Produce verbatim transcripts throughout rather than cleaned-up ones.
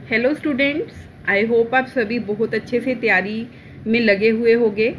Hello students, I hope आप सभी बहुत अच्छे से तैयारी में लगे हुए होंगे।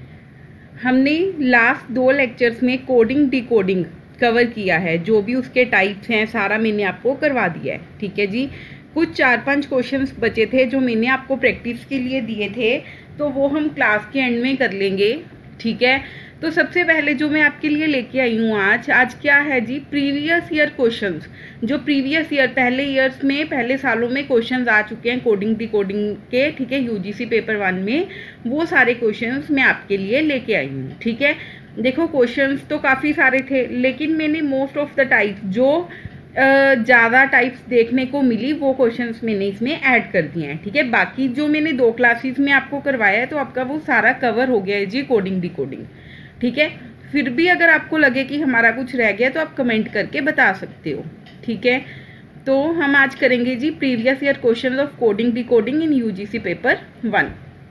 हमने लास्ट दो लेक्चर्स में कोडिंग डिकोडिंग कवर किया है, जो भी उसके टाइप्स हैं सारा मैंने आपको करवा दिया है। ठीक है जी, कुछ चार पांच क्वेश्चंस बचे थे जो मैंने आपको प्रैक्टिस के लिए दिए थे, तो वो हम क्लास के एंड में कर लेंगे। ठीक है, तो सबसे पहले जो मैं आपके लिए लेके आई हूँ आज आज क्या है जी, प्रीवियस ईयर क्वेश्चंस। जो प्रीवियस ईयर पहले ईयर्स में पहले सालों में क्वेश्चंस आ चुके हैं कोडिंग डिकोडिंग के, ठीक है, यूजीसी पेपर वन में, वो सारे क्वेश्चंस मैं आपके लिए लेके आई हूँ। ठीक है, देखो क्वेश्चंस तो काफ़ी सारे थे, लेकिन मैंने मोस्ट ऑफ द टाइप्स जो ज़्यादा टाइप्स देखने को मिली वो क्वेश्चंस मैंने इसमें ऐड कर दिए हैं। ठीक है, बाकी जो मैंने दो क्लासेस में आपको करवाया है तो आपका वो सारा कवर हो गया है जी कोडिंग डिकोडिंग। ठीक है, फिर भी अगर आपको लगे कि हमारा कुछ रह गया तो आप कमेंट करके बता सकते हो। ठीक है, तो हम आज करेंगे जी previous year question of coding decoding in UGC paper one.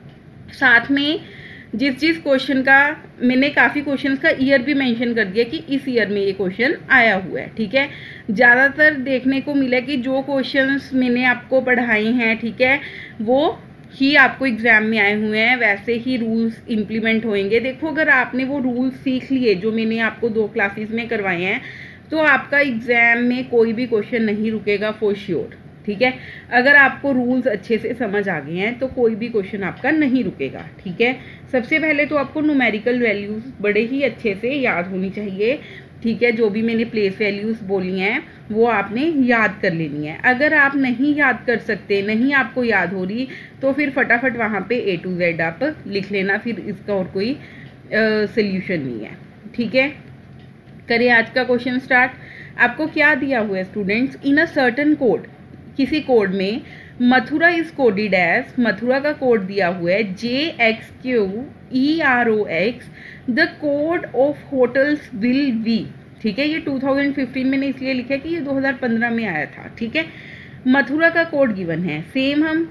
साथ में जिस जिस क्वेश्चन का मैंने काफ़ी क्वेश्चंस का ईयर भी मेंशन कर दिया कि इस ईयर में ये क्वेश्चन आया हुआ है। ठीक है, ज़्यादातर देखने को मिला कि जो क्वेश्चंस मैंने आपको पढ़ाए हैं, ठीक है, वो ही आपको एग्जाम में आए हुए हैं, वैसे ही रूल्स इम्प्लीमेंट होंगे। देखो, अगर आपने वो रूल्स सीख लिए जो मैंने आपको दो क्लासेस में करवाए हैं, तो आपका एग्जाम में कोई भी क्वेश्चन नहीं रुकेगा फॉर श्योर। ठीक है, अगर आपको रूल्स अच्छे से समझ आ गए हैं तो कोई भी क्वेश्चन आपका नहीं रुकेगा। ठीक है, सबसे पहले तो आपको न्यूमेरिकल वैल्यूज बड़े ही अच्छे से याद होनी चाहिए। ठीक है, जो भी मैंने प्लेस वैल्यूज बोली हैं वो आपने याद कर लेनी है। अगर आप नहीं याद कर सकते, नहीं आपको याद हो रही, तो फिर फटाफट वहाँ पे ए टू जेड आप लिख लेना, फिर इसका और कोई सोल्यूशन नहीं है। ठीक है, करें आज का क्वेश्चन स्टार्ट। आपको क्या दिया हुआ है students, in a certain code, किसी कोड में Mathura is coded as, Mathura का कोड दिया हुआ है J X Q E R O X, the code of hotels will be. ठीक है, ये टू थाउजेंड फिफ्टीन मैंने इसलिए लिखा है कि ये दो हज़ार पंद्रह में आया था। ठीक है, मथुरा का कोड गिवन है, सेम हम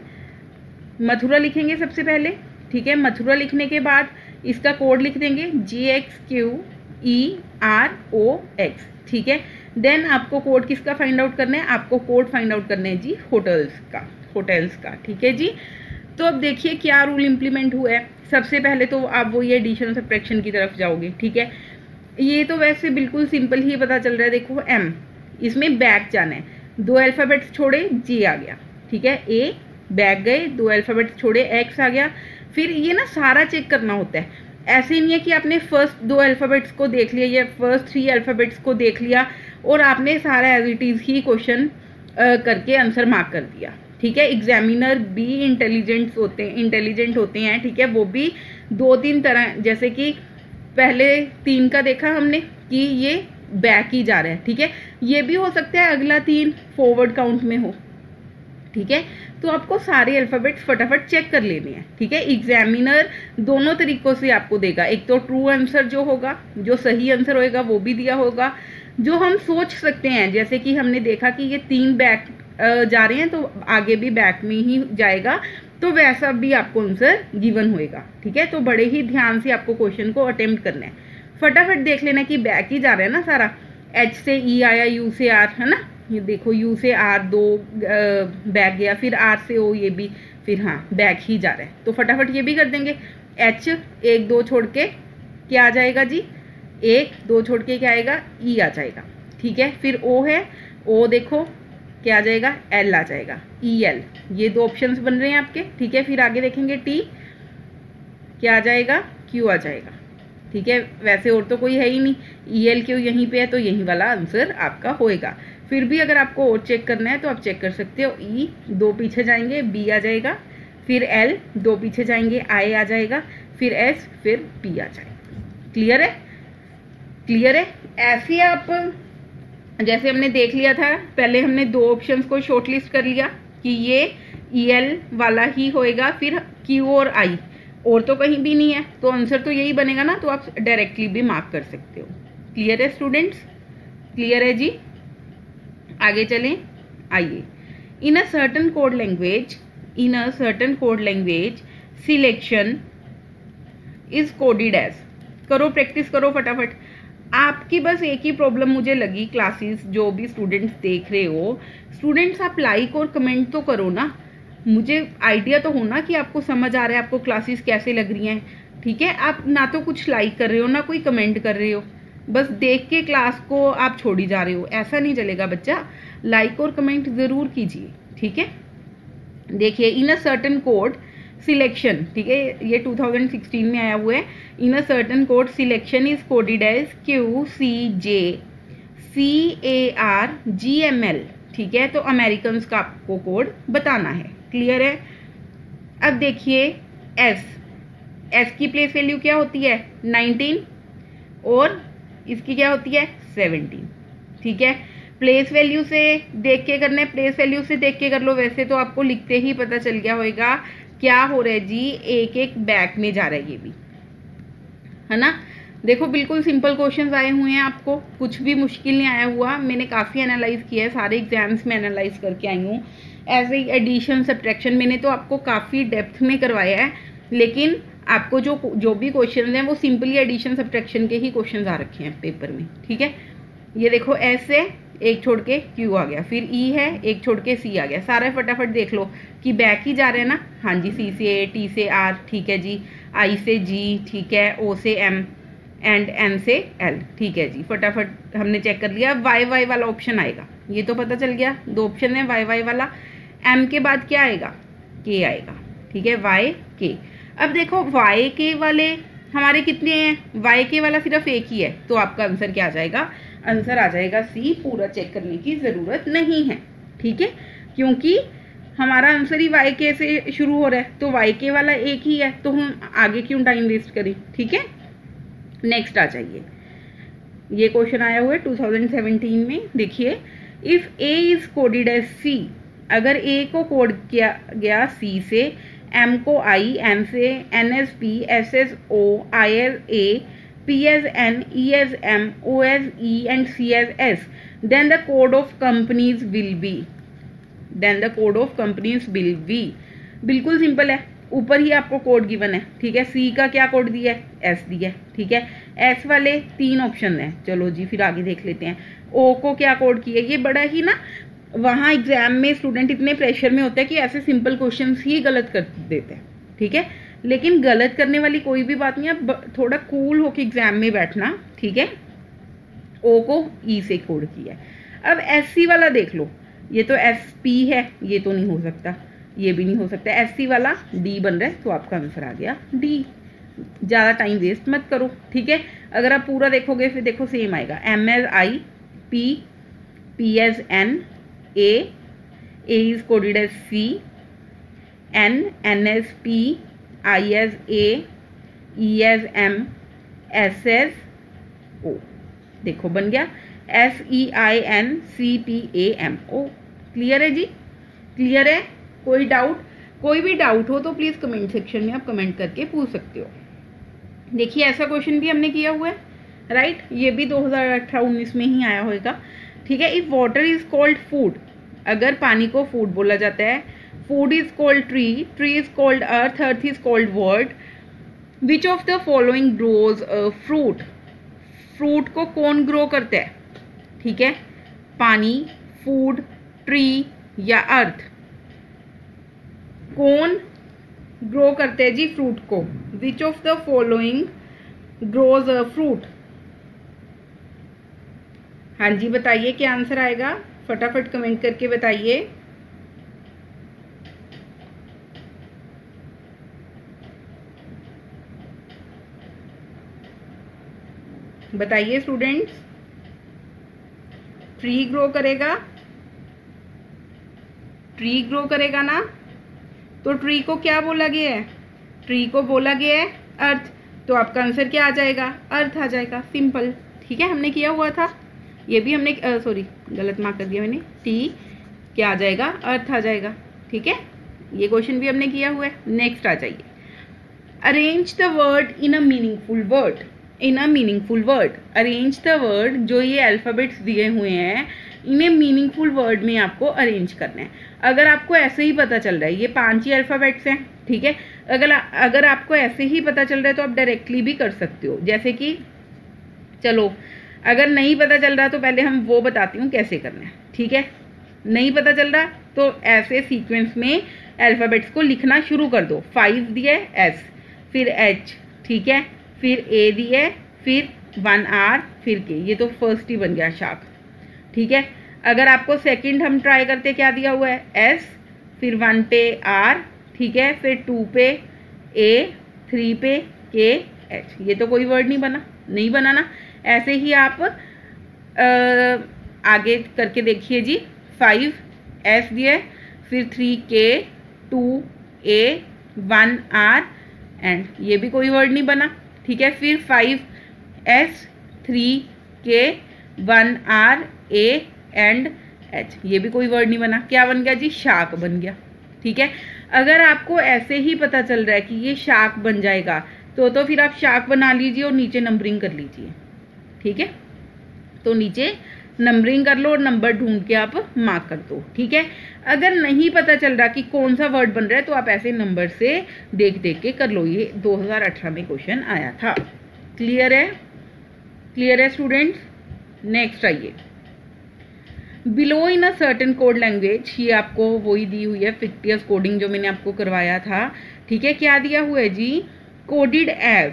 मथुरा लिखेंगे सबसे पहले। ठीक है, मथुरा लिखने के बाद इसका कोड लिख देंगे J X Q E R O X. ठीक है, देन आपको कोड किसका फाइंड आउट करना है, आपको कोड फाइंड आउट करना है जी होटल्स का, होटल्स का। ठीक है जी, तो अब देखिए क्या रूल इंप्लीमेंट हुआ है। सबसे पहले तो आप वो ये एडिशन सब्ट्रैक्शन की तरफ जाओगे। ठीक है, ये तो वैसे बिल्कुल सिंपल ही पता चल रहा है। देखो एम, इसमें बैक जाना है, दो अल्फ़ाबेट्स छोड़े जे आ गया। ठीक है, ए बैक गए, दो अल्फ़ाबेट्स छोड़े एक्स आ गया। फिर ये ना सारा चेक करना होता है, ऐसे नहीं है कि आपने फर्स्ट दो अल्फ़ाबेट्स को देख लिया या फर्स्ट थ्री अल्फ़ाबेट्स को देख लिया और आपने सारा एज इट इज़ ही क्वेश्चन करके आंसर मार्क कर दिया। ठीक है, एग्जामिनर भी इंटेलिजेंट होते हैं इंटेलिजेंट होते हैं ठीक है, वो भी दो तीन तरह, जैसे कि पहले तीन का देखा हमने कि ये बैक ही जा रहा है। ठीक है, ये भी हो सकता है अगला तीन फॉरवर्ड काउंट में हो। ठीक है, तो आपको सारे अल्फ़ाबेट्स फटाफट चेक कर लेने हैं। ठीक है, एग्जामिनर दोनों तरीकों से आपको देगा, एक तो ट्रू आंसर जो होगा, जो सही आंसर होएगा वो भी दिया होगा, जो हम सोच सकते हैं, जैसे कि हमने देखा कि ये तीन बैक जा रहे हैं तो आगे भी बैक में ही जाएगा, तो वैसा भी आपको आंसर गिवन होएगा। ठीक है, तो बड़े ही ध्यान से आपको क्वेश्चन को अटेम्प्ट करना है। फटाफट देख लेना कि बैक ही जा रहा है ना सारा, एच से ई आया, यू से आर, है ना, ये देखो यू से आर दो बैक गया, फिर आर से ओ, ये भी फिर हाँ बैक ही जा रहा है, तो फटाफट ये भी कर देंगे। एच एक दो छोड़ के क्या आ जाएगा जी, एक दो छोड़ के क्या आएगा, ई आ जाएगा। ठीक है, फिर ओ है, ओ देखो क्या आ जाएगा, एल आ जाएगा, ई एल, ये दो ऑप्शंस बन रहे हैं आपके। ठीक है, फिर आगे देखेंगे टी क्या आ जाएगा, क्यू आ जाएगा। ठीक है, वैसे और तो कोई है ही नहीं, ई एल क्यू यहीं पे है तो यही वाला आंसर आपका होएगा। फिर भी अगर आपको और चेक करना है तो आप चेक कर सकते हो, ई दो पीछे जाएंगे बी आ जाएगा, फिर एल दो पीछे जाएंगे आई आ जाएगा, फिर एस, फिर पी आ जाएगा। क्लियर है, क्लियर है। ऐसे आप जैसे हमने देख लिया था, पहले हमने दो ऑप्शंस को शॉर्टलिस्ट कर लिया कि ये ई एल वाला ही होएगा, फिर क्यू और आई, और तो कहीं भी नहीं है, तो आंसर तो यही बनेगा ना, तो आप डायरेक्टली भी मार्क कर सकते हो। क्लियर है स्टूडेंट्स, क्लियर है जी। आगे चलें, आइए। In a certain code language, in a certain code language selection is coded as, करो प्रैक्टिस करो फटाफट। आपकी बस एक ही प्रॉब्लम मुझे लगी, क्लासेस जो भी स्टूडेंट्स देख रहे हो, स्टूडेंट्स आप लाइक और कमेंट तो करो ना, मुझे आइडिया तो हो ना कि आपको समझ आ रहा है, आपको क्लासेस कैसे लग रही हैं। ठीक है, आप ना तो कुछ लाइक कर रहे हो ना कोई कमेंट कर रहे हो, बस देख के क्लास को आप छोड़ी जा रहे हो, ऐसा नहीं चलेगा बच्चा। लाइक और कमेंट ज़रूर कीजिए। ठीक है, देखिए in a certain code selection, ठीक है, ये टू थाउजेंड सिक्सटीन में आया हुआ है। In a certain code selection is coded as Q C J C A R G M L. ठीक है, तो अमेरिकन का आपको कोड बताना है। क्लियर है? अब देखिए एस, एस की प्लेस वैल्यू क्या होती है नाइनटीन और इसकी क्या होती है सेवनटीन। ठीक है, प्लेस वैल्यू से देख के करना है, प्लेस वैल्यू से देख के कर लो, वैसे तो आपको लिखते ही पता चल गया होगा क्या हो रहा है जी, एक एक बैक में जा रहा है ये भी, है ना। देखो बिल्कुल सिंपल क्वेश्चंस आए हुए हैं, आपको कुछ भी मुश्किल नहीं आया हुआ। मैंने काफ़ी एनालाइज किया है, सारे एग्जाम्स में एनालाइज करके आई हूँ। एज ए एडिशन सब्ट्रैक्शन मैंने तो आपको काफ़ी डेप्थ में करवाया है, लेकिन आपको जो जो भी क्वेश्चन हैं वो सिंपली एडिशन सब्ट्रैक्शन के ही क्वेश्चन आ रखे हैं पेपर में। ठीक है, ये देखो एस है, एक छोड़ के क्यू आ गया, फिर ई है, एक छोड़ के सी आ गया। सारा फटाफट देख लो कि बैक ही जा रहे हैं ना। हाँ जी, सी से ए, टी से आर, ठीक है जी, आई से जी, ठीक है, ओ से एम एंड एन से एल। ठीक है जी, फटाफट हमने चेक कर लिया। वाई वाई वाला ऑप्शन आएगा, ये तो पता चल गया, दो ऑप्शन है वाई वाई वाला। एम के बाद क्या आएगा, के आएगा। ठीक है, वाई के। अब देखो वाई के वाले हमारे कितने हैं, वाई के वाला सिर्फ एक ही है, तो आपका आंसर क्या आ जाएगा, आंसर आ जाएगा सी। पूरा चेक करने की ज़रूरत नहीं है। ठीक है, क्योंकि हमारा आंसर ही वाई के से शुरू हो रहा है, तो वाई के वाला एक ही है, तो हम आगे क्यों टाइम वेस्ट करें। ठीक है, नेक्स्ट आ जाइए। ये क्वेश्चन आया हुआ है टू थाउजेंड सेवेंटीन में। देखिए, if A is coded as C, अगर ए को कोड किया गया सी से, एम को आई, एम से N S P, S S O, I S A, P as N, E as M, O as E and C as S, then the code of companies will be, then the code of companies will be। बिल्कुल simple है, ऊपर ही आपको code given है। ठीक है, C का क्या code दिया है, S दिया है। ठीक है, S वाले तीन ऑप्शन है, चलो जी फिर आगे देख लेते हैं। O को क्या कोड किया, ये बड़ा ही ना, वहाँ एग्जाम में स्टूडेंट इतने प्रेशर में होता है कि ऐसे सिंपल क्वेश्चन ही गलत कर देते हैं। ठीक है, लेकिन गलत करने वाली कोई भी बात नहीं है, थोड़ा कूल होके एग्जाम में बैठना। ठीक है, ओ को ई से कोड किया है। अब एस सी वाला देख लो, ये तो एस पी है, ये तो नहीं हो सकता, ये भी नहीं हो सकता। एस सी वाला डी बन रहा है, तो आपका आंसर आ गया डी। ज़्यादा टाइम वेस्ट मत करो। ठीक है, अगर आप पूरा देखोगे फिर देखो सेम आएगा, M as I, P, P as N, A, A is coded as C, N, N as P, I as A, E as M, S as O. देखो बन गया S E I N C P A M O. Clear है जी, clear है? कोई doubt, कोई भी doubt हो तो प्लीज़ कमेंट सेक्शन में आप कमेंट करके पूछ सकते हो। देखिए ऐसा क्वेश्चन भी हमने किया हुआ है, राइट, ये भी दो हज़ार अठारह उन्नीस में ही आया होगा। ठीक है, if water is called food, अगर पानी को फूड बोला जाता है, food is called tree, tree is called earth, earth is called word, which of the following grows a fruit, fruit को कौन ग्रो करता है? ठीक है, पानी, फूड, ट्री या अर्थ, कौन ग्रो करते हैं जी फ्रूट को? Which of the following grows a fruit? हाँ जी बताइए क्या आंसर आएगा, फटाफट कमेंट करके बताइए। बताइए स्टूडेंट्स, ट्री ग्रो करेगा, ट्री ग्रो करेगा ना, तो ट्री को क्या बोला गया है? ट्री को बोला गया है अर्थ, तो आपका आंसर क्या आ जाएगा? अर्थ आ जाएगा, सिंपल। ठीक है, हमने किया हुआ था, ये भी हमने, सॉरी गलत मार्क कर दिया मैंने, टी क्या आ जाएगा? अर्थ आ जाएगा। ठीक है, ये क्वेश्चन भी हमने किया हुआ है। नेक्स्ट आ जाइए, arrange the word in a meaningful word, in a meaningful word, arrange the word, जो ये अल्फ़ाबेट्स दिए हुए हैं इन्हें मीनिंगफुल वर्ड में आपको अरेंज करना है। अगर आपको ऐसे ही पता चल रहा है, ये पांच ही अल्फ़ाबेट्स हैं, ठीक है, अगर अगर आपको ऐसे ही पता चल रहा है तो आप डायरेक्टली भी कर सकते हो। जैसे कि चलो अगर नहीं पता चल रहा तो पहले हम वो बताती हूँ कैसे करना है, ठीक है। नहीं पता चल रहा तो ऐसे सीक्वेंस में अल्फ़ाबेट्स को लिखना शुरू कर दो। फाइव दिया है एस, फिर एच, ठीक है, फिर ए दिया है, फिर वन आर, फिर के। ये तो फर्स्ट ही बन गया शार्क, ठीक है। अगर आपको सेकंड हम ट्राई करते, क्या दिया हुआ है एस, फिर वन पे आर, ठीक है, फिर टू पे ए, थ्री पे के, एच। ये तो कोई वर्ड नहीं बना, नहीं बना ना। ऐसे ही आप आ, आगे करके देखिए जी। फाइव एस दिया है, फिर three K, two A, one R and, ये भी कोई वर्ड नहीं बना, ठीक है। फिर five S, three K, one R, A and H, ये भी कोई वर्ड नहीं बना। क्या बन गया जी? शार्क बन गया, ठीक है। अगर आपको ऐसे ही पता चल रहा है कि ये शार्क बन जाएगा तो तो फिर आप शार्क बना लीजिए और नीचे नंबरिंग कर लीजिए, ठीक है। तो नीचे नंबरिंग कर लो और नंबर ढूंढ के आप मार्क कर दो, ठीक है। अगर नहीं पता चल रहा कि कौन सा वर्ड बन रहा है तो आप ऐसे नंबर से देख देख के कर लो। ये दो हज़ार अठारह में क्वेश्चन आया था। क्लियर है? क्लियर है स्टूडेंट्स? नेक्स्ट आइए। Below in a certain code language, ये आपको वही दी हुई है फिक्टियस कोडिंग जो मैंने आपको करवाया था, ठीक है। क्या दिया हुआ है जी? Coded as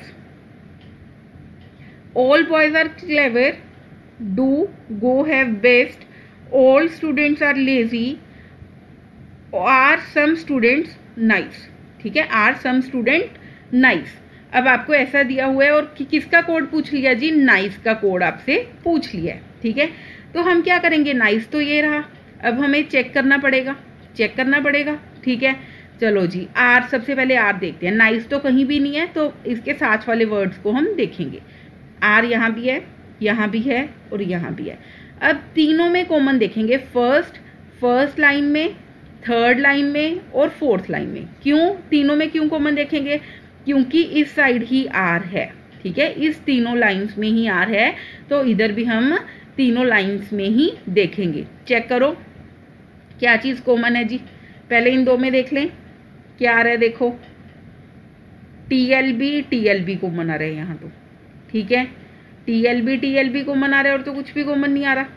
all boys are clever, do go have best, all students are lazy, are some students nice, ठीक है। Are some student nice. अब आपको ऐसा दिया हुआ है और कि, किसका कोड पूछ लिया जी? नाइस का कोड आपसे पूछ लिया है, ठीक है। तो हम क्या करेंगे? नाइस तो ये रहा, अब हमें चेक करना पड़ेगा, चेक करना पड़ेगा, ठीक है। चलो जी, आर, सबसे पहले आर देखते हैं। नाइस तो कहीं भी नहीं है तो इसके साथ वाले वर्ड्स को हम देखेंगे। आर यहाँ भी है, यहाँ भी है और यहाँ भी है। अब तीनों में कॉमन देखेंगे, फर्स्ट फर्स्ट लाइन में, थर्ड लाइन में और फोर्थ लाइन में। क्यों तीनों में क्यों कॉमन देखेंगे? क्योंकि इस साइड ही आर है, ठीक है। इस तीनों लाइंस में ही आर है तो इधर भी हम तीनों लाइंस में ही देखेंगे। चेक करो क्या चीज़ कॉमन है जी। पहले इन दो में देख लें क्या आ रहा है। देखो T L B T L B common आ रहा है यहाँ तो, ठीक है। T L B T L B common आ रहा है और तो कुछ भी कॉमन नहीं आ रहा।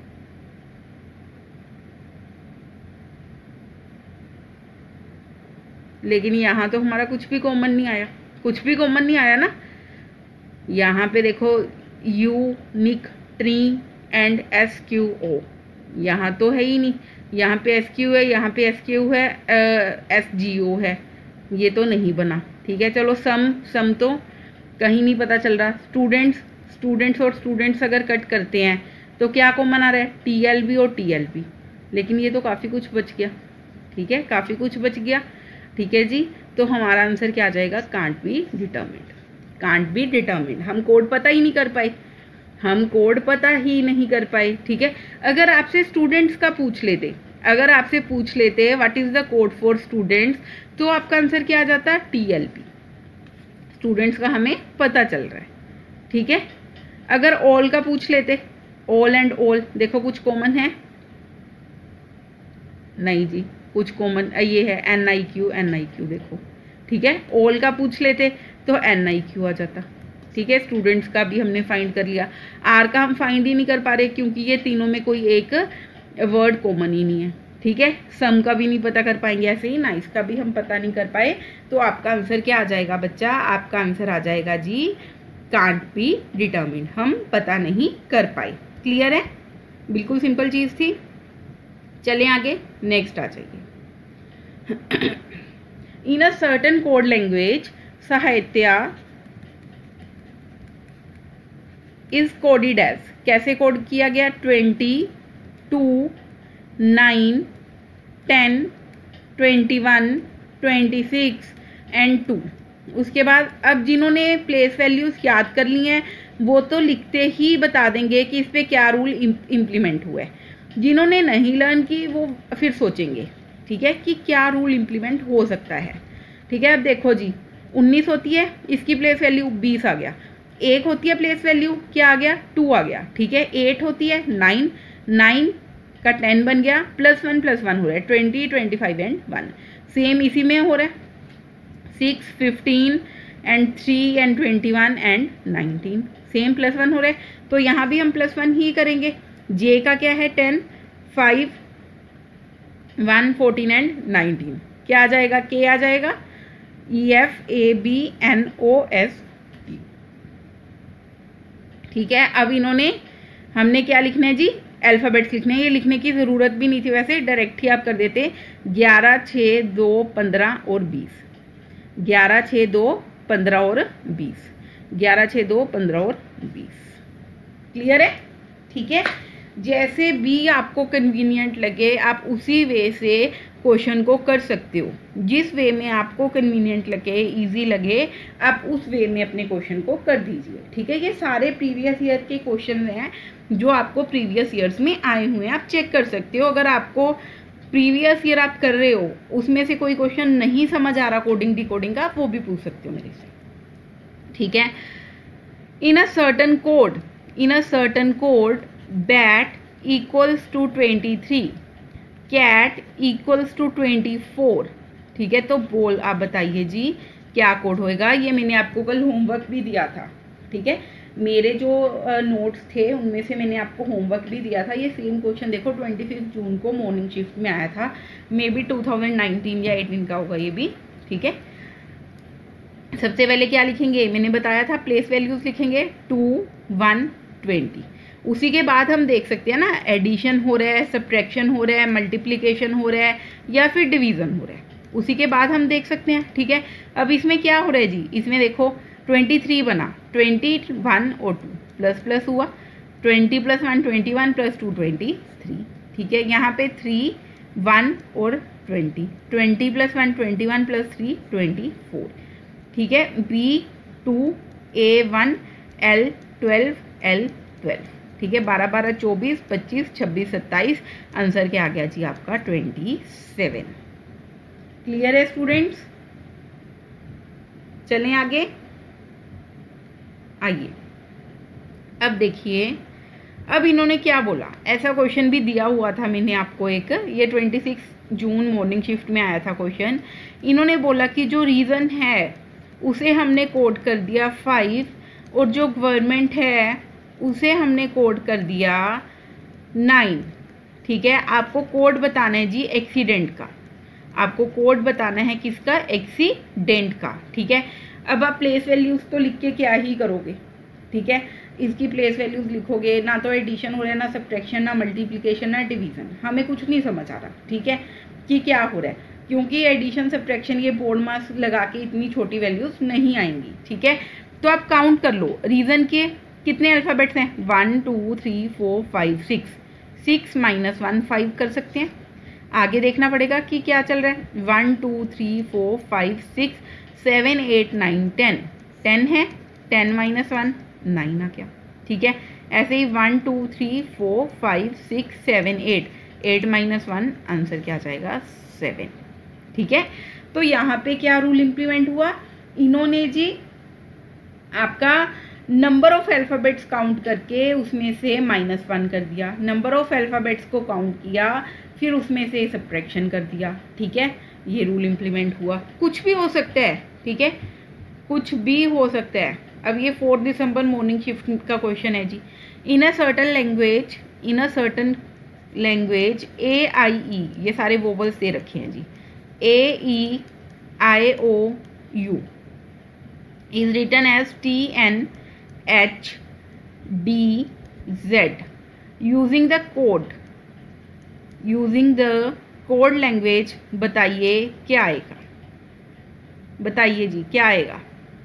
लेकिन यहाँ तो हमारा कुछ भी कॉमन नहीं आया, कुछ भी कॉमन नहीं आया ना। यहाँ पे देखो U, nick, tree and S Q O, यहाँ तो है ही नहीं। यहाँ पे एस क्यू है, यहाँ पे एस क्यू है, एस जी ओ है, ये तो नहीं बना, ठीक है। चलो सम, सम तो कहीं नहीं पता चल रहा। स्टूडेंट्स, स्टूडेंट्स और स्टूडेंट्स अगर कट करते हैं तो क्या कॉमन आ रहा है? टी एल बी और टी एल बी। लेकिन ये तो काफ़ी कुछ बच गया, ठीक है, काफ़ी कुछ बच गया, ठीक है जी। तो हमारा आंसर क्या आ जाएगा? Can't be determined, can't be determined. हम कोड पता ही नहीं कर पाए, हम कोड पता ही नहीं कर पाए, ठीक है। अगर आपसे स्टूडेंट्स का पूछ लेते, अगर आपसे पूछ लेते what is the code for students, तो आपका आंसर क्या आ जाता? T L B. स्टूडेंट्स का हमें पता चल रहा है, ठीक है। अगर ऑल का पूछ लेते, ऑल एंड ऑल, देखो कुछ कॉमन है? नहीं जी, कुछ कॉमन ये है N I Q, N I Q देखो, ठीक है। ऑल का पूछ लेते तो एन आई क्यू आ जाता, ठीक है। स्टूडेंट्स का भी हमने फाइंड कर लिया। आर का हम फाइंड ही नहीं कर पा रहे क्योंकि ये तीनों में कोई एक वर्ड कॉमन ही नहीं है, ठीक है। सम का भी नहीं पता कर पाएंगे, ऐसे ही नाइस का भी हम पता नहीं कर पाए। तो आपका आंसर क्या आ जाएगा बच्चा? आपका आंसर आ जाएगा जी कांट बी डिटर्मिन्ड, हम पता नहीं कर पाए। क्लियर है? बिल्कुल सिंपल चीज़ थी। चलें आगे, नेक्स्ट आ जाइए। In a certain code language sahitya is coded as, कैसे कोड किया गया? Twenty, two, nine, ten, twenty one, twenty six and two. उसके बाद अब जिन्होंने प्लेस वैल्यूज याद कर ली हैं वो तो लिखते ही बता देंगे कि इस पर क्या रूल इम्प्लीमेंट हुआ है। जिन्होंने नहीं लर्न की वो फिर सोचेंगे, ठीक है, कि क्या रूल इम्प्लीमेंट हो सकता है, ठीक है। अब देखो जी, उन्नीस होती है, इसकी प्लेस वैल्यू बीस आ गया। एक होती है प्लेस वैल्यू, क्या आ गया? टू आ गया, ठीक है। एट होती है, नाइन, नाइन का टेन बन गया, प्लस वन प्लस वन हो रहा है twenty, twenty five and one. Same इसी में हो रहा है six, fifteen and three and twenty one and nineteen. Same plus one हो रहा है, तो यहाँ भी हम प्लस वन ही करेंगे। जे का क्या है ten, five, one, fourteen and nineteen. क्या आ जाएगा? के आ जाएगा, E F A B N O S T. ठीक है, अब इन्होंने हमने क्या लिखना है जी? अल्फ़ाबेट्स लिखने हैं। ये लिखने की ज़रूरत भी नहीं थी, वैसे डायरेक्ट ही आप कर देते। ग्यारह, छः, दो, पंद्रह और बीस। ग्यारह, छः, दो, पंद्रह और बीस। ग्यारह, छः, दो, पंद्रह और बीस। क्लियर है? ठीक है, जैसे भी आपको कन्वीनियंट लगे आप उसी वे से क्वेश्चन को कर सकते हो। जिस वे में आपको कन्वीनियंट लगे, इजी लगे, आप उस वे में अपने क्वेश्चन को कर दीजिए। ठीक है, ये सारे प्रीवियस ईयर के क्वेश्चन हैं जो आपको प्रीवियस ईयर्स में आए हुए हैं, आप चेक कर सकते हो। अगर आपको प्रीवियस ईयर आप कर रहे हो, उसमें से कोई क्वेश्चन नहीं समझ आ रहा कोडिंग डिकोडिंग का, आप वो भी पूछ सकते हो मेरे से। ठीक है, in a certain code in a certain code bat equals to twenty three, cat equals to twenty four. ठीक है, तो बोल आप बताइए जी क्या कोड होएगा? ये मैंने आपको कल होमवर्क भी दिया था। ठीक है, मेरे जो नोट्स थे उनमें से मैंने आपको होमवर्क भी दिया था। ये सेम क्वेश्चन देखो ट्वेंटी फिफ्थ जून को मॉर्निंग शिफ्ट में आया था, may be two thousand nineteen या एटीन का होगा ये भी। ठीक है, सबसे पहले क्या लिखेंगे? मैंने बताया था प्लेस वैल्यूज लिखेंगे टू, वन, ट्वेंटी। उसी के बाद हम देख सकते हैं ना, एडिशन हो रहा है, सब्ट्रैक्शन हो रहा है, मल्टीप्लिकेशन हो रहा है या फिर डिवीज़न हो रहा है, उसी के बाद हम देख सकते हैं। ठीक है, अब इसमें क्या हो रहा है जी? इसमें देखो ट्वेंटी थ्री बना, ट्वेंटी, वन और टू प्लस प्लस हुआ, twenty plus one twenty one plus two twenty three. ठीक है, यहाँ पे थ्री, वन और twenty, twenty plus one twenty one plus three twenty four. ठीक है, B two, A one, L twelve, L twelve. ठीक है, बारह बारह चौबीस, पच्चीस, छब्बीस, सत्ताईस। आंसर क्या आ गया जी आपका? Twenty seven. क्लियर है स्टूडेंट्स? चलें आगे। आइए अब देखिए, अब इन्होंने क्या बोला। ऐसा क्वेश्चन भी दिया हुआ था मैंने आपको एक, ये twenty six June morning shift में आया था क्वेश्चन। इन्होंने बोला कि जो रीज़न है उसे हमने कोड कर दिया फाइव, और जो गवर्नमेंट है उसे हमने कोड कर दिया नाइन। ठीक है, आपको कोड बताना है जी एक्सीडेंट का, आपको कोड बताना है किसका? एक्सीडेंट का। ठीक है, अब आप प्लेस वैल्यूज़ तो लिख के क्या ही करोगे? ठीक है, इसकी प्लेस वैल्यूज़ लिखोगे, ना तो एडिशन हो रहा है, ना सब्ट्रैक्शन, ना मल्टीप्लिकेशन, ना डिवीज़न। हमें कुछ नहीं समझ आ रहा। ठीक है, कि क्या हो रहा है, क्योंकि एडिशन सब्ट्रैक्शन ये बोर्ड मार्क्स लगा के इतनी छोटी वैल्यूज़ नहीं आएंगी। ठीक है, तो आप काउंट कर लो। रीज़न के कितने अल्फ़ाबेट्स हैं? One, two, three, four, five, six. Six minus one five कर सकते हैं। आगे देखना पड़ेगा कि क्या चल रहा है। One, two, three, four, five, six, seven, eight, nine, ten. Ten है, टेन माइनस वन नाइन आ गया। ठीक है, ऐसे ही one, two, three, four, five, six, seven, eight. Eight minus one answer क्या आ जाएगा? सेवन। ठीक है, तो यहाँ पे क्या रूल इम्प्लीमेंट हुआ? इन्होंने जी आपका नंबर ऑफ अल्फ़ाबेट्स काउंट करके उसमें से माइनस वन कर दिया, नंबर ऑफ अल्फ़ाबेट्स को काउंट किया, फिर उसमें से सब्ट्रैक्शन कर दिया। ठीक है, ये रूल इम्प्लीमेंट हुआ। कुछ भी हो सकता है। ठीक है, कुछ भी हो सकता है। अब ये फोर्थ दिसंबर मॉर्निंग शिफ्ट का क्वेश्चन है जी। In a certain language in a certain language A I E, ये सारे वोवल्स दे रखे हैं जी। A E I O U is written as T N H D Z using the code using the code language। बताइए क्या आएगा? बताइए जी क्या आएगा?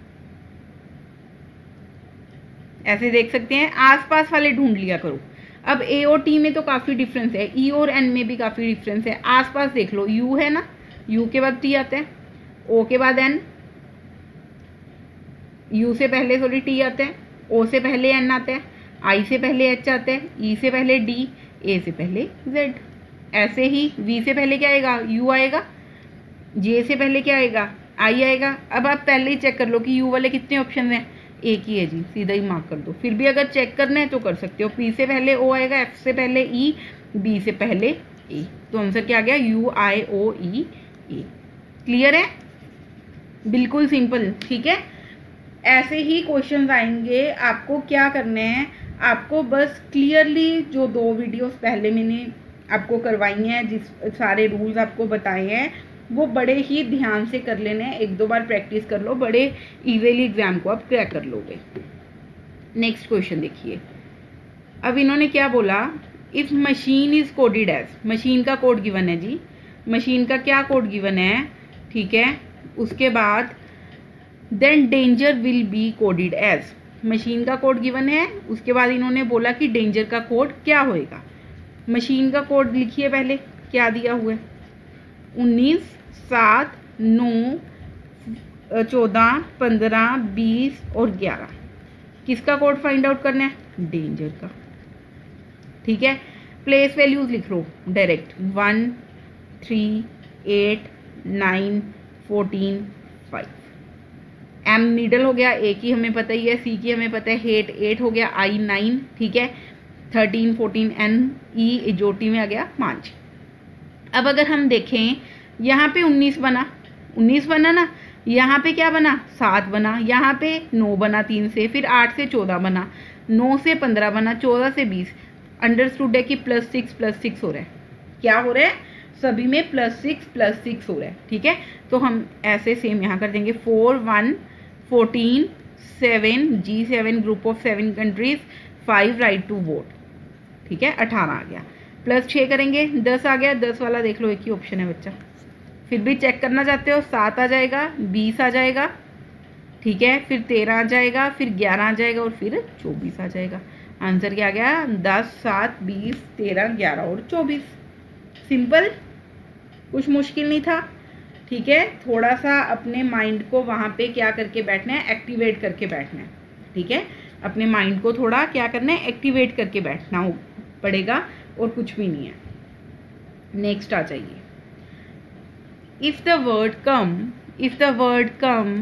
ऐसे देख सकते हैं, आसपास वाले ढूंढ लिया करो। अब ए और टी में तो काफ़ी डिफरेंस है, ई और एन में भी काफ़ी डिफरेंस है। आसपास देख लो, यू है ना, यू के बाद टी आता है, ओ के बाद एन, यू से पहले सॉरी टी आता है, ओ से पहले एन आता है, आई से पहले एच आता है, ई से पहले डी, ए से पहले जेड। ऐसे ही वी से पहले क्या आएगा? यू आएगा, जे से पहले क्या आएगा? आई आएगा। अब आप पहले ही चेक कर लो कि यू वाले कितने ऑप्शन हैं? एक ही है जी, सीधा ही मार्क कर दो। फिर भी अगर चेक करना है तो कर सकते हो। पी से पहले ओ आएगा, एफ से पहले ई, बी से पहले ए, तो आंसर क्या आ गया? You I O E A. Clear है? बिल्कुल सिंपल। ठीक है, ऐसे ही क्वेश्चंस आएंगे। आपको क्या करना है, आपको बस क्लियरली जो दो वीडियोस पहले मैंने आपको करवाई हैं, जिस सारे रूल्स आपको बताए हैं, वो बड़े ही ध्यान से कर लेने हैं। एक दो बार प्रैक्टिस कर लो, बड़े इजीली एग्जाम को आप क्रैक कर लोगे। नेक्स्ट क्वेश्चन देखिए। अब इन्होंने क्या बोला, if machine is coded as, machine का कोड गिवन है जी, मशीन का क्या कोड गिवन है, ठीक है। उसके बाद then danger will be coded as, machine का कोड गिवन है। उसके बाद इन्होंने बोला कि डेंजर का कोड क्या होएगा। मशीन का कोड लिखिए पहले, क्या दिया हुआ है, उन्नीस, सात, नौ, चौदह, पंद्रह, बीस और ग्यारह। किसका कोड फाइंड आउट करना है, डेंजर का, ठीक है। प्लेस वैल्यूज लिख लो direct, one, three, eight, nine, fourteen, five. M middle हो गया, ए की हमें पता ही है, सी की हमें पता है, हेट एट हो गया, आई नाइन, ठीक है, थर्टीन, फोर्टीन, एन, ई जोटी में आ गया पाँच। अब अगर हम देखें यहाँ पे उन्नीस बना, उन्नीस बना ना, यहाँ पे क्या बना, सात बना, यहाँ पे नौ बना तीन से, फिर आठ से चौदह बना, नौ से पंद्रह बना, चौदह से बीस। अंडरस्टूड है कि प्लस सिक्स प्लस सिक्स हो रहा है, क्या हो रहा है, सभी में प्लस सिक्स प्लस सिक्स हो रहा है, ठीक है। तो हम ऐसे सेम यहाँ कर देंगे, four, one, fourteen, seven, G seven group of seven countries, five right to vote, ठीक है, अठारह आ गया। प्लस छः करेंगे, दस आ गया, दस वाला देख लो एक ही ऑप्शन है बच्चा, फिर भी चेक करना चाहते हो, सात आ जाएगा, बीस आ जाएगा, ठीक है, फिर तेरह आ जाएगा, फिर ग्यारह आ जाएगा और फिर चौबीस आ जाएगा। आंसर क्या आ गया, दस, सात, बीस, तेरह, ग्यारह और चौबीस। सिंपल, कुछ मुश्किल नहीं था, ठीक है। थोड़ा सा अपने माइंड को वहाँ पे क्या करके बैठना है, एक्टिवेट करके बैठना है, ठीक है। अपने माइंड को थोड़ा क्या करना है, एक्टिवेट करके बैठना हो पड़ेगा, और कुछ भी नहीं है। नेक्स्ट आ जाइए। If the word come, if the word come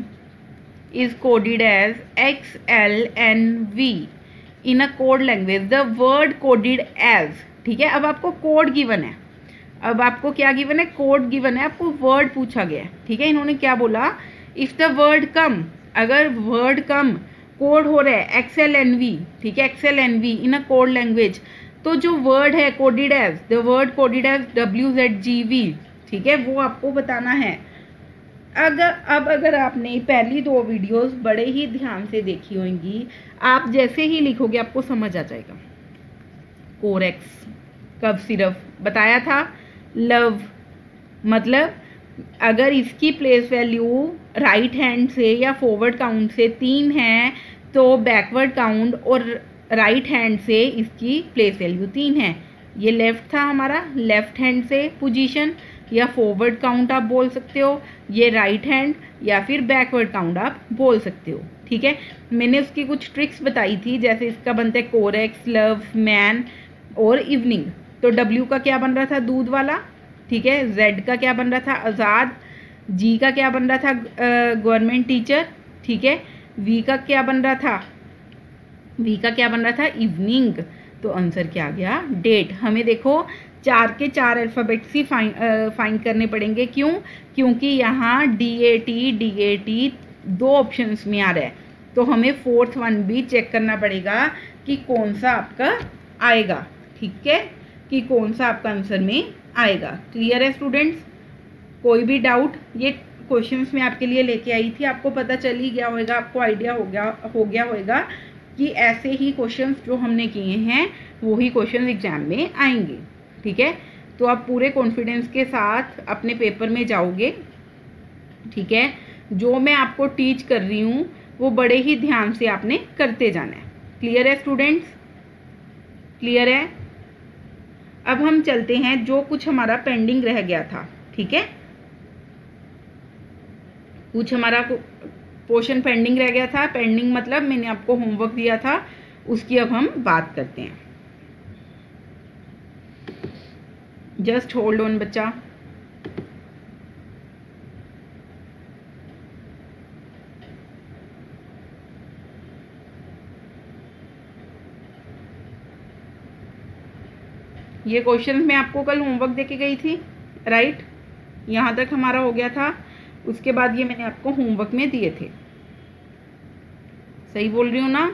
is coded as X, L, N, V in a code language, the word coded as, ठीक है। अब आपको कोड गिवन है, अब आपको क्या गिवन है, कोड गिवन है, आपको वर्ड पूछा गया है, ठीक है। इन्होंने क्या बोला, इफ द वर्ड कम, अगर वर्ड कम कोड हो रहा है एक्स, एल, एन, वी, ठीक है, X, L, N, V in a code language, तो जो वर्ड है coded as, the word coded as W, Z, G, V, ठीक है, वो आपको बताना है। अगर अब अगर आपने पहली दो वीडियोस बड़े ही ध्यान से देखी होंगी, आप जैसे ही लिखोगे आपको समझ आ जाएगा। कोरेक्स, कफ सिरप बताया था, लव मतलब अगर इसकी प्लेस वैल्यू राइट हैंड से या फॉरवर्ड काउंट से तीन है, तो बैकवर्ड काउंट और राइट हैंड से इसकी प्लेस वैल्यू तीन है। ये लेफ्ट था हमारा, लेफ्ट हैंड से पोजीशन या फॉरवर्ड काउंट आप बोल सकते हो, ये राइट हैंड या फिर बैकवर्ड काउंट आप बोल सकते हो, ठीक है। मैंने उसकी कुछ ट्रिक्स बताई थी, जैसे इसका बनता है कोरेक्स, लव, मैन और इवनिंग। तो डब्ल्यू का क्या बन रहा था, दूध वाला, ठीक है। जेड का क्या बन रहा था, आज़ाद। जी का क्या बन रहा था, गवर्नमेंट टीचर, ठीक है। वी का क्या बन रहा था, वी का क्या बन रहा था, इवनिंग। तो आंसर क्या आ गया, डेट। हमें देखो चार के चार अल्फ़ाबेट्स ही फाइंड फाइंड करने पड़ेंगे, क्यों, क्योंकि यहाँ D A T D A T दो ऑप्शंस में आ रहा है, तो हमें फोर्थ वन भी चेक करना पड़ेगा कि कौन सा आपका आएगा, ठीक है, कि कौन सा आपका आंसर में आएगा। क्लियर है स्टूडेंट्स, कोई भी डाउट, ये क्वेश्चंस मैं आपके लिए लेके आई थी, आपको पता चल ही गया होगा, आपको आइडिया हो गया हो गया होगा कि ऐसे ही क्वेश्चंस जो हमने किए हैं वही क्वेश्चंस एग्जाम में आएंगे, ठीक है। तो आप पूरे कॉन्फिडेंस के साथ अपने पेपर में जाओगे, ठीक है। जो मैं आपको टीच कर रही हूँ वो बड़े ही ध्यान से आपने करते जाना है। क्लियर है स्टूडेंट्स, क्लियर है। अब हम चलते हैं, जो कुछ हमारा पेंडिंग रह गया था, ठीक है, कुछ हमारा पोर्शन पेंडिंग रह गया था। पेंडिंग मतलब मैंने आपको होमवर्क दिया था, उसकी अब हम बात करते हैं। जस्ट होल्ड ऑन बच्चा। ये क्वेश्चन मैं आपको कल होमवर्क देके गई थी, राइट, यहाँ तक हमारा हो गया था। उसके बाद ये मैंने आपको होमवर्क में दिए थे, सही बोल रही हूँ ना?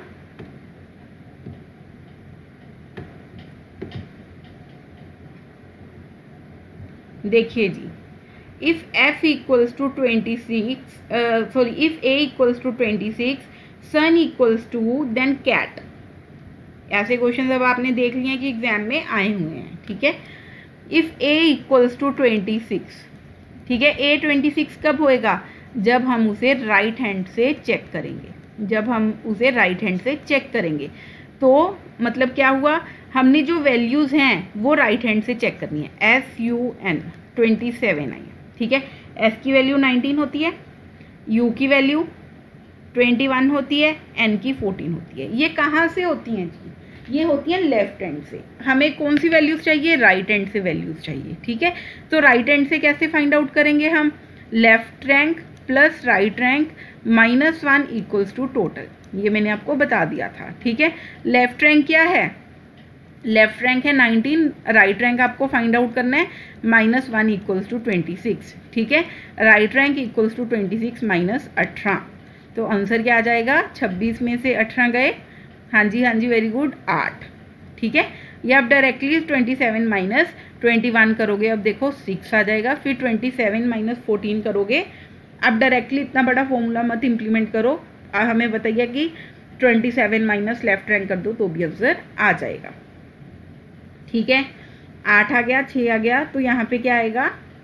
देखिए जी, if f equals to twenty six, sorry if a equals to twenty six, son equals to, then cat. ऐसे क्वेश्चन अब आपने देख लिए हैं कि एग्जाम में आए हुए हैं, ठीक है। If a equals to twenty six, ठीक है, a ट्वेंटी सिक्स कब होएगा? जब हम उसे राइट हैंड से चेक करेंगे, जब हम उसे राइट हैंड से चेक करेंगे। तो मतलब क्या हुआ, हमने जो वैल्यूज़ हैं वो राइट हैंड से चेक करनी है। S U N twenty seven I, ठीक है। एस की वैल्यू नाइनटीन होती है, यू की वैल्यू ट्वेंटी वन होती है, एन की फोर्टीन होती है। ये कहाँ से होती हैं जी? ये होती है लेफ्ट हैंड से। हमें कौन सी वैल्यूज़ चाहिए? राइट हैंड से वैल्यूज़ चाहिए, ठीक है। तो राइट हैंड से कैसे फाइंड आउट करेंगे हम? Left rank plus right rank minus one equals to total. ये मैंने आपको बता दिया था, ठीक है। लेफ्ट रैंक क्या है? लेफ्ट रैंक है नाइनटीन, राइट रैंक आपको फाइंड आउट करना है, minus one equals to twenty six, ठीक है। Right rank equals to twenty six minus अठारह। तो आंसर क्या आ जाएगा? छब्बीस में से अठारह गए, हाँ जी हाँ जी वेरी गुड, आठ, ठीक है। ये आप directly twenty seven minus twenty one करोगे, अब देखो सिक्स आ जाएगा। फिर ट्वेंटी सेवन माइनस फोर्टीन करोगे। अब डायरेक्टली इतना बड़ा फॉर्मूला मत इम्प्लीमेंट करो, आ, हमें बताइए कि twenty seven minus left rank कर दो तो भी आंसर आ जाएगा, ठीक है। आठ आ गया, छः आ गया, तो यहाँ पे क्या आएगा?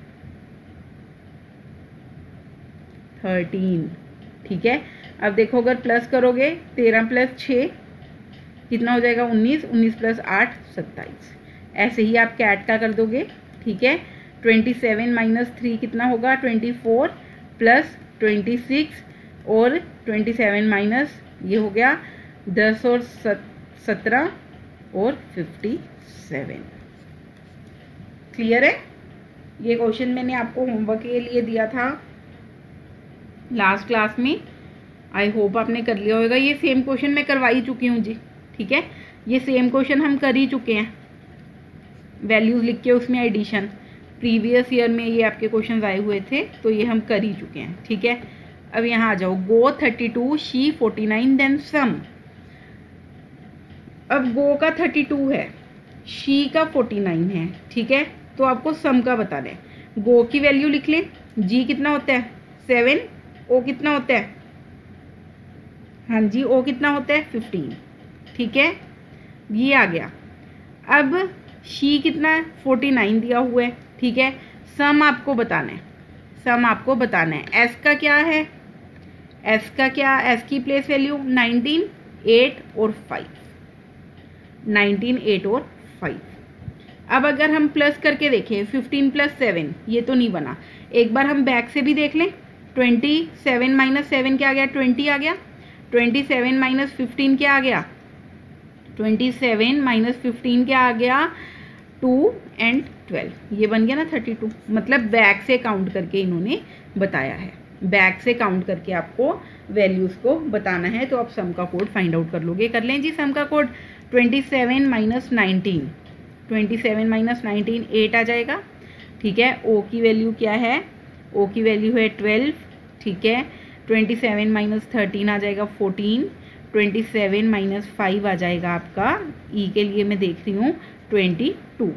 थर्टीन, ठीक है। अब देखो अगर प्लस करोगे, तेरह प्लस छः कितना हो जाएगा? उन्नीस, उन्नीस प्लस आठ सत्ताईस। ऐसे ही आप कैट का कर दोगे, ठीक है। ट्वेंटी सेवन माइनस थ्री कितना होगा? Twenty four plus twenty six और ट्वेंटी सेवन माइनस ये हो गया दस और सत्रह और फिफ्टी सेवन। क्लियर है? ये क्वेश्चन मैंने आपको होमवर्क के लिए दिया था लास्ट क्लास में, आई होप आपने कर लिया होगा। ये सेम क्वेश्चन मैं करवा ही चुकी हूँ जी, ठीक है। ये सेम क्वेश्चन हम कर ही चुके हैं, वैल्यूज़ लिख के उसमें एडिशन। प्रीवियस ईयर में ये आपके क्वेश्चन आए हुए थे, तो ये हम कर ही चुके हैं, ठीक है। अब यहाँ आ जाओ, गो थर्टी टू, शी फोर्टी नाइन, देन सम। अब गो का थर्टी टू है, शी का फोर्टी नाइन है, ठीक है। तो आपको सम का बताना है। गो की वैल्यू लिख लें, जी कितना होता है? सेवन, ओ कितना होता है? हाँ जी, ओ कितना होता है? फिफ्टीन, ठीक है। ये आ गया। अब शी कितना है? फोर्टी नाइन दिया हुआ है, ठीक है। सम आपको बताना है, सम आपको बताना है। एस का क्या है? एस का क्या? एस की प्लेस वैल्यू नाइनटीन, एट और फाइव, नाइनटीन, एट और फाइव। अब अगर हम प्लस करके देखें, फिफ्टीन प्लस सेवन, ये तो नहीं बना। एक बार हम बैक से भी देख लें, ट्वेंटी सेवन माइनस सेवन क्या आ गया? ट्वेंटी आ गया। ट्वेंटी सेवन माइनस फिफ्टीन क्या आ गया? ट्वेंटी सेवन माइनस फिफ्टीन क्या आ गया? टू एंड ट्वेल्व, ये बन गया ना थर्टी टू। मतलब बैक से काउंट करके इन्होंने बताया है, बैक से काउंट करके आपको वैल्यूज़ को बताना है। तो आप सम का कोड फाइंड आउट कर लोगे। कर लें जी सम का code. Twenty seven minus nineteen, twenty seven minus nineteen eight आ जाएगा, ठीक है। ओ की वैल्यू क्या है? ओ की वैल्यू है ट्वेल्व, ठीक है। ट्वेंटी सेवन माइनस थर्टीन आ जाएगा fourteen, twenty seven minus five आ जाएगा आपका, ई के लिए मैं देख रही हूँ, ट्वेंटी टू।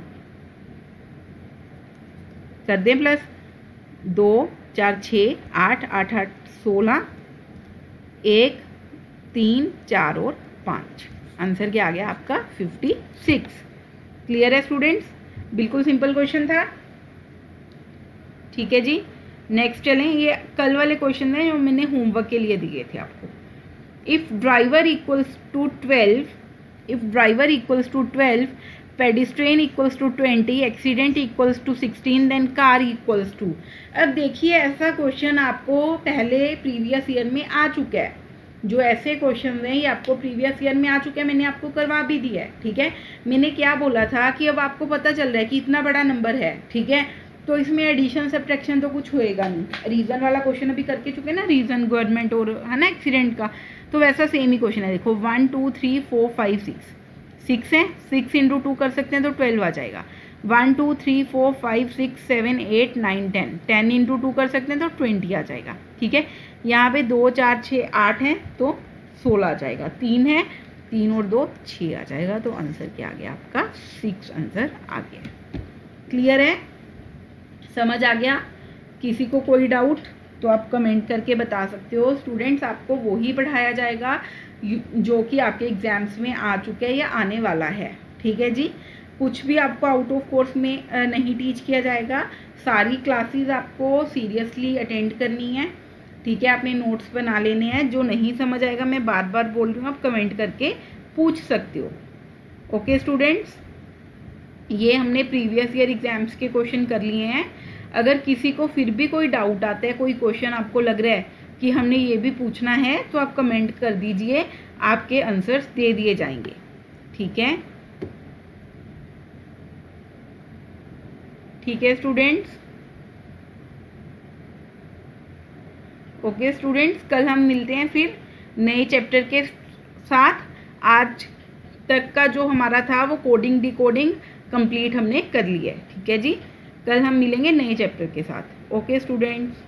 कर दें प्लस, दो चार छः, आठ आठ आठ सोलह, एक तीन चार और पाँच। आंसर क्या आ गया आपका? Fifty six. क्लियर है स्टूडेंट्स? बिल्कुल सिंपल क्वेश्चन था, ठीक है जी। नेक्स्ट चलें, ये कल वाले क्वेश्चन हैं जो मैंने होमवर्क के लिए दिए थे आपको। If driver equals to twelve, if driver equals to twelve, pedestrian equals to twenty, accident equals to sixteen, then car equals to. अब देखिए, ऐसा क्वेश्चन आपको पहले प्रीवियस ईयर में आ चुका है। जो ऐसे क्वेश्चन हैं ये आपको प्रीवियस ईयर में आ चुके हैं, मैंने आपको करवा भी दिया है, ठीक है। मैंने क्या बोला था कि अब आपको पता चल रहा है कि इतना बड़ा नंबर है, ठीक है, तो इसमें एडिशन सब्ट्रैक्शन तो कुछ होएगा नहीं। रीज़न वाला क्वेश्चन अभी करके चुके ना, रीज़न गवर्नमेंट और है ना एक्सीडेंट का, तो वैसा सेम ही क्वेश्चन है। देखो one two three four five six, six है, सिक्स इंटू टू कर सकते हैं तो ट्वेल्व आ जाएगा। One two three four five six seven eight nine ten, ten into two कर सकते हैं तो ट्वेंटी आ जाएगा, ठीक है। यहाँ पे दो चार छः आठ हैं तो सोलह आ जाएगा। तीन है, तीन और दो छः आ जाएगा। तो आंसर क्या आ गया आपका? सिक्स आंसर आ गया। क्लियर है? समझ आ गया? किसी को कोई डाउट तो आप कमेंट करके बता सकते हो। स्टूडेंट्स, आपको वो ही पढ़ाया जाएगा जो कि आपके एग्जाम्स में आ चुका है या आने वाला है। ठीक है जी। कुछ भी आपको आउट ऑफ कोर्स में नहीं टीच किया जाएगा। सारी क्लासेस आपको सीरियसली अटेंड करनी है। ठीक है, आपने नोट्स बना लेने हैं। जो नहीं समझ आएगा, मैं बार बार बोल रही हूँ, आप कमेंट करके पूछ सकते हो। ओके स्टूडेंट्स, ये हमने प्रीवियस ईयर एग्जाम्स के क्वेश्चन कर लिए हैं। अगर किसी को फिर भी कोई डाउट आता है, कोई क्वेश्चन आपको लग रहा है कि हमने ये भी पूछना है, तो आप कमेंट कर दीजिए, आपके आंसर्स दे दिए जाएंगे। ठीक है, ठीक है स्टूडेंट्स। ओके स्टूडेंट्स, कल हम मिलते हैं फिर नए चैप्टर के साथ। आज तक का जो हमारा था वो कोडिंग डिकोडिंग कंप्लीट हमने कर लिया है। ठीक है जी, कल हम मिलेंगे नए चैप्टर के साथ। Okay students.